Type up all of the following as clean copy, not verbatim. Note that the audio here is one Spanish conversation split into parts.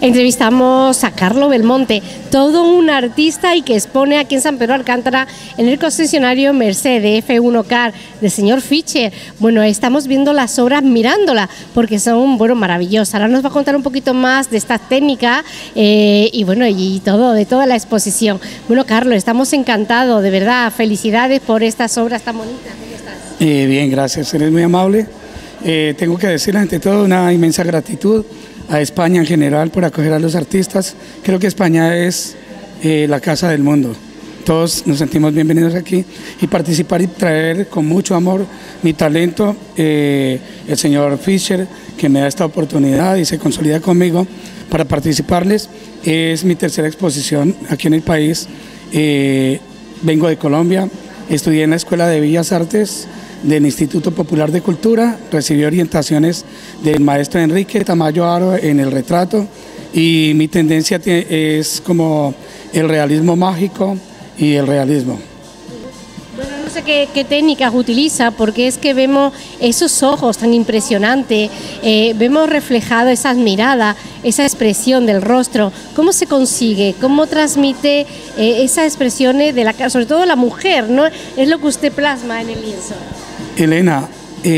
Entrevistamos a Carlo Belmonte, todo un artista y que expone aquí en San Pedro Alcántara en el concesionario Mercedes F1 Car del señor Fischer. Bueno, estamos viendo las obras mirándola porque son, bueno, maravillosas. Ahora nos va a contar un poquito más de esta técnica y bueno, y todo, de toda la exposición. Bueno, Carlo, estamos encantados, de verdad, felicidades por estas obras tan bonitas. ¿Cómo estás? Bien, gracias, eres muy amable. Tengo que decirle ante todo una inmensa gratitud a España en general por acoger a los artistas. Creo que España es la casa del mundo. Todos nos sentimos bienvenidos aquí y participar y traer con mucho amor mi talento. El señor Fischer, que me da esta oportunidad y se consolida conmigo para participarles. Es mi tercera exposición aquí en el país. Vengo de Colombia, estudié en la Escuela de Bellas Artes del Instituto Popular de Cultura, recibí orientaciones del maestro Enrique Tamayo Aro en el retrato y mi tendencia es como el realismo mágico y el realismo. Bueno, no sé qué técnicas utiliza, porque es que vemos esos ojos tan impresionantes, vemos reflejado esas miradas, esa expresión del rostro. ¿Cómo se consigue? ¿Cómo transmite esas expresiones de la, sobre todo la mujer, ¿no? Es lo que usted plasma en el lienzo. Elena,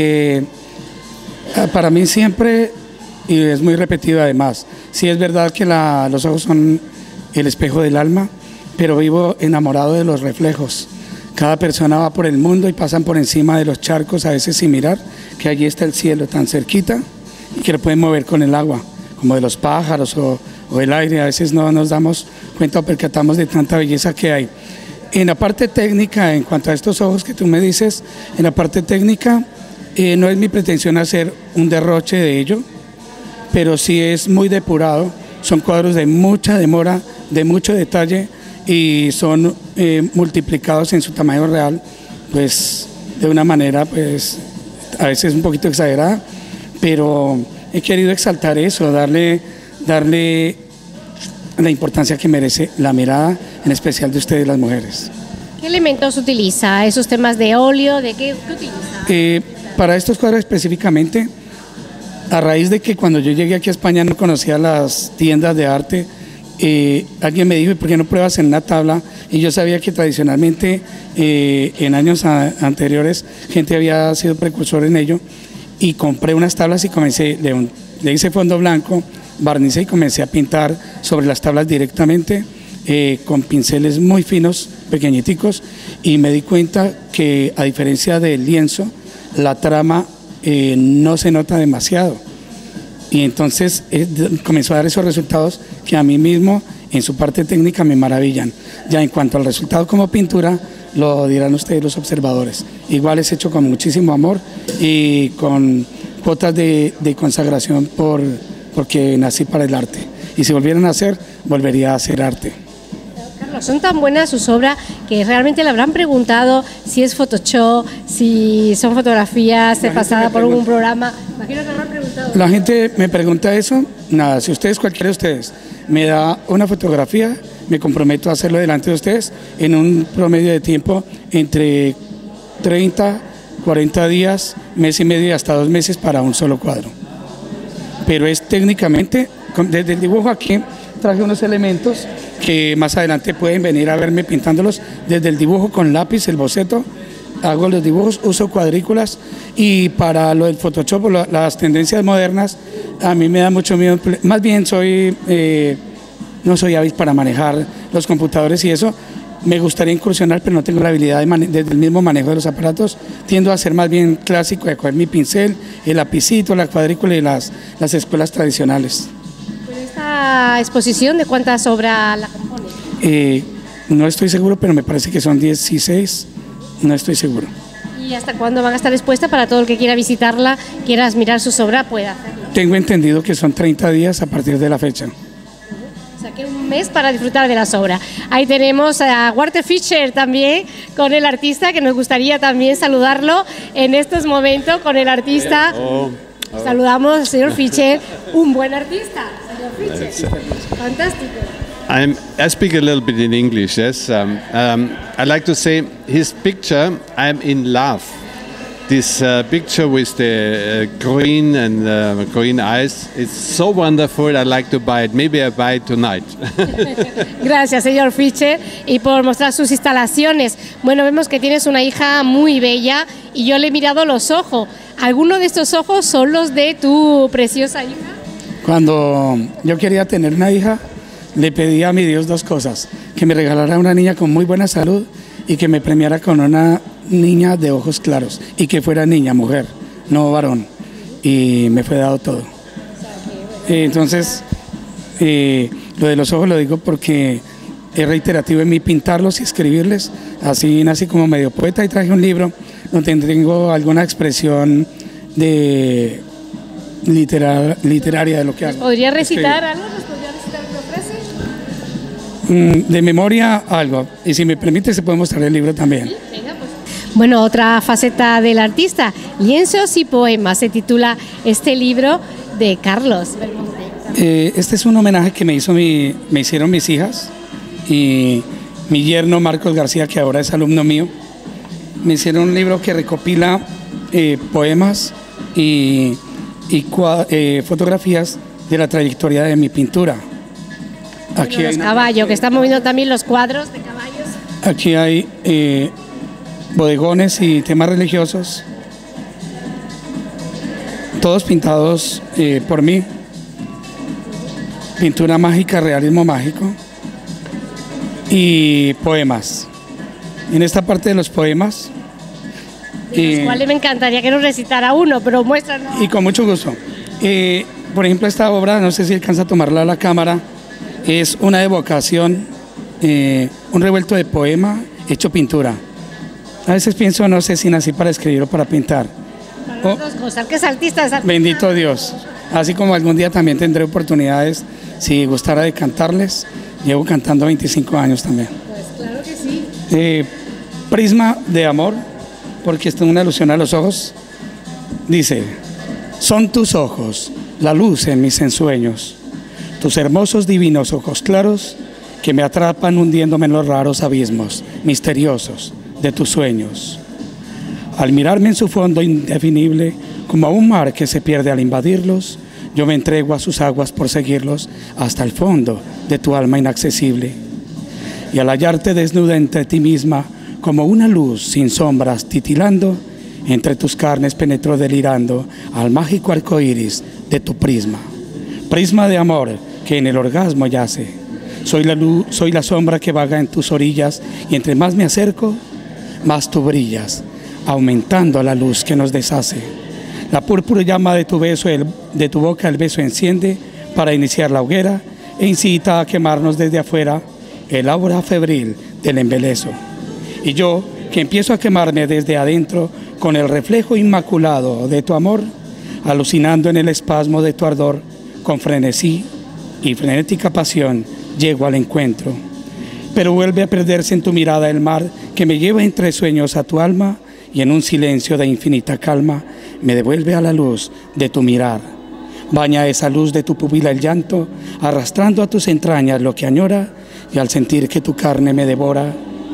para mí siempre, y es muy repetido además, sí es verdad que los ojos son el espejo del alma, pero vivo enamorado de los reflejos. Cada persona va por el mundo y pasan por encima de los charcos, a veces sin mirar, que allí está el cielo tan cerquita y que lo pueden mover con el agua, como de los pájaros o el aire. A veces no nos damos cuenta o percatamos de tanta belleza que hay. En la parte técnica, en cuanto a estos ojos que tú me dices, en la parte técnica no es mi pretensión hacer un derroche de ello, pero sí es muy depurado. Son cuadros de mucha demora, de mucho detalle y son multiplicados en su tamaño real, pues de una manera pues a veces un poquito exagerada, pero he querido exaltar eso, darle la importancia que merece la mirada, en especial de ustedes las mujeres. ¿Qué elementos utiliza? ¿Esos temas de óleo? ¿De qué utiliza? Para estos cuadros específicamente, a raíz de que cuando yo llegué aquí a España no conocía las tiendas de arte, alguien me dijo, ¿y por qué no pruebas en una tabla? Y yo sabía que tradicionalmente en años anteriores gente había sido precursor en ello, y compré unas tablas y comencé, le hice fondo blanco, barnicé y comencé a pintar sobre las tablas directamente con pinceles muy finos, pequeñiticos, y me di cuenta que a diferencia del lienzo, la trama no se nota demasiado. Y entonces comenzó a dar esos resultados que a mí mismo en su parte técnica me maravillan. Ya en cuanto al resultado como pintura, lo dirán ustedes los observadores. Igual es hecho con muchísimo amor y con cuotas de consagración porque nací para el arte. Y si volvieran a hacer, volvería a hacer arte. Carlos, son tan buenas sus obras que realmente le habrán preguntado si es Photoshop, si son fotografías pasadas por algún programa. Imagino que le habrán preguntado. La gente me pregunta eso. Nada, si ustedes, cualquiera de ustedes, me da una fotografía, me comprometo a hacerlo delante de ustedes en un promedio de tiempo entre 30, 40 días, mes y medio y hasta 2 meses para un solo cuadro. Pero es técnicamente, desde el dibujo aquí traje unos elementos que más adelante pueden venir a verme pintándolos. Desde el dibujo con lápiz, el boceto, hago los dibujos, uso cuadrículas, y para lo del Photoshop o las tendencias modernas, a mí me da mucho miedo. Más bien no soy hábil para manejar los computadores y eso. Me gustaría incursionar, pero no tengo la habilidad desde el mismo manejo de los aparatos. Tiendo a ser más bien clásico, de coger mi pincel, el lapicito, la cuadrícula y las escuelas tradicionales. ¿Esta exposición de cuántas obras la compone? No estoy seguro, pero me parece que son 16, no estoy seguro. ¿Y hasta cuándo van a estar expuestas para todo el que quiera visitarla, quiera admirar sus obras, pueda hacerlo? Tengo entendido que son 30 días a partir de la fecha. O sea que un mes para disfrutar de las obras. Ahí tenemos a Walter Fischer también con el artista, que nos gustaría también saludarlo en estos momentos con el artista. Saludamos al señor Fischer, un buen artista, señor Fischer. Fantástico. I speak a little bit in English, yes. I like to say his picture, I'm in love. this picture with the green and green eyes, it's so wonderful. I like to buy it. Maybe I buy it tonight. Gracias, señor Fischer, y por mostrar sus instalaciones. Bueno, vemos que tienes una hija muy bella y yo le he mirado los ojos. ¿Alguno de estos ojos son los de tu preciosa hija? Cuando yo quería tener una hija, le pedí a mi Dios dos cosas: que me regalara una niña con muy buena salud y que me premiara con una niña de ojos claros, y que fuera niña, mujer, no varón. Y me fue dado todo. Entonces, lo de los ojos lo digo porque es reiterativo en mí pintarlos y escribirles. Así nací como medio poeta y traje un libro donde tengo alguna expresión de literaria de lo que hago. ¿Podría recitar algo? ¿Nos podría recitar una frase? De memoria algo, y si me permite se puede mostrar el libro también. ¿Sí? Venga, pues. Bueno, otra faceta del artista, lienzos y poemas, se titula este libro de Carlos Belmonte. Este es un homenaje que me hicieron mis hijas y mi yerno Marcos García, que ahora es alumno mío. Me hicieron un libro que recopila poemas y fotografías de la trayectoria de mi pintura. Aquí hay los caballos, que estamos viendo también los cuadros de caballos. Aquí hay bodegones y temas religiosos, todos pintados por mí. Pintura mágica, realismo mágico y poemas. En esta parte de los poemas, de los cuales me encantaría que nos recitara uno, pero muéstranos. Y con mucho gusto. Por ejemplo, esta obra, no sé si alcanza a tomarla a la cámara, es una evocación, un revuelto de poema hecho pintura. A veces pienso, no sé si nací para escribir o para pintar. Para las dos cosas, que es artista, es artista. Bendito Dios. Así como algún día también tendré oportunidades, si gustara de cantarles. Llevo cantando 25 años también. Pues claro que sí. Prisma de amor, porque esto es una alusión a los ojos. Dice: son tus ojos la luz en mis ensueños, tus hermosos divinos ojos claros que me atrapan hundiéndome en los raros abismos misteriosos de tus sueños. Al mirarme en su fondo indefinible, como a un mar que se pierde al invadirlos, yo me entrego a sus aguas por seguirlos hasta el fondo de tu alma inaccesible. Y al hallarte desnuda entre ti misma, como una luz sin sombras titilando, entre tus carnes penetro delirando al mágico arco iris de tu prisma. Prisma de amor que en el orgasmo yace. Soy la luz, soy la sombra que vaga en tus orillas, y entre más me acerco, más tú brillas, aumentando la luz que nos deshace. La púrpura llama de tu beso, de tu boca el beso enciende para iniciar la hoguera e incita a quemarnos desde afuera el aura febril del embelezo. Y yo, que empiezo a quemarme desde adentro con el reflejo inmaculado de tu amor, alucinando en el espasmo de tu ardor, con frenesí y frenética pasión llego al encuentro. Pero vuelve a perderse en tu mirada el mar que me lleva entre sueños a tu alma, y en un silencio de infinita calma me devuelve a la luz de tu mirar. Baña esa luz de tu pupila el llanto, arrastrando a tus entrañas lo que añora, y al sentir que tu carne me devora,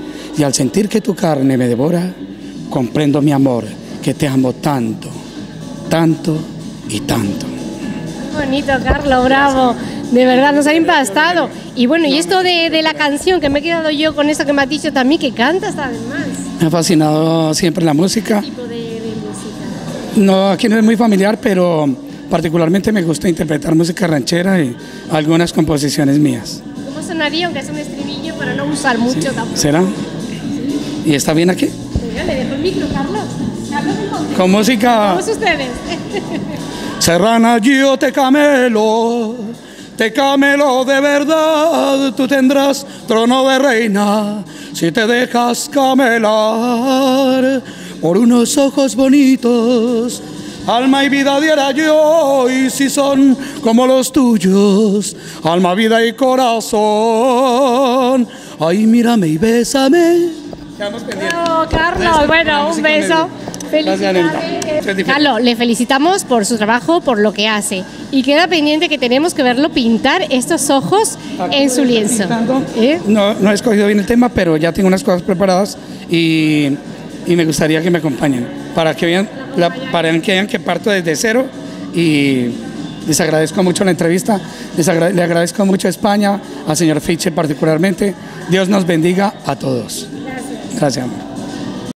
comprendo mi amor, que te amo tanto, tanto y tanto. Bonito, Carlos, bravo. De verdad, nos ha impactado. Y bueno, y esto de la canción, que me he quedado yo con eso que me has dicho también, que cantas además. Me ha fascinado siempre la música. ¿Qué tipo de música? No, aquí no es muy familiar, pero particularmente me gusta interpretar música ranchera y algunas composiciones mías. ¿Cómo sonaría, aunque es un estribillo, para no usar mucho tampoco? ¿Será? ¿Y está bien aquí? Venga, le dejo el micro, Carlos. Carlos, con música. ¿Cómo es ustedes? Serrana, yo te camelo de verdad, tú tendrás trono de reina si te dejas camelar por unos ojos bonitos. Alma y vida diera yo, y si son como los tuyos, alma, vida y corazón, ay, mírame y bésame. Oh, Carlos, bueno, un beso. Felicidades. Carlos, le felicitamos por su trabajo, por lo que hace. Y queda pendiente que tenemos que verlo pintar estos ojos en su lienzo. No he escogido bien el tema, pero ya tengo unas cosas preparadas y y me gustaría que me acompañen para que vean, para que vean que parto desde cero. Y les agradezco mucho la entrevista, le agradezco mucho a España, al señor Fischer particularmente. Dios nos bendiga a todos. Gracias, amor.